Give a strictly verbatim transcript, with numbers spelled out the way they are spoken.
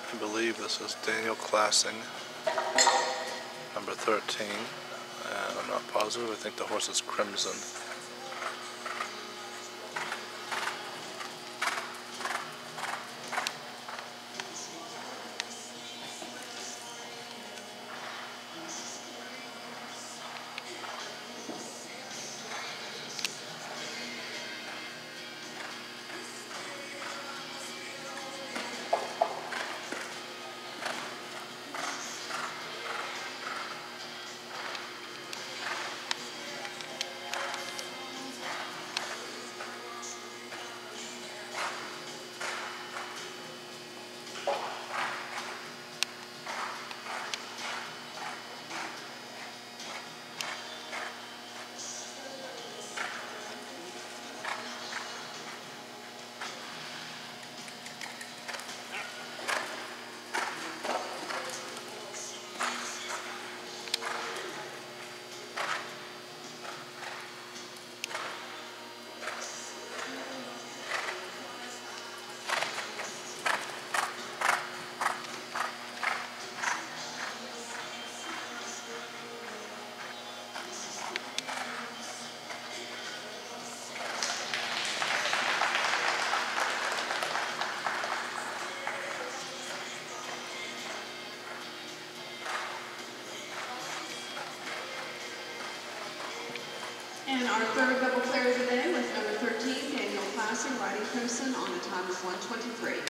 I believe this is Daniel Classing, number thirteen, and I'm not positive. I think the horse is Crimson. And our third double player of the day was number thirteen, Daniel Classing, riding Crimson, on a time of one twenty-three.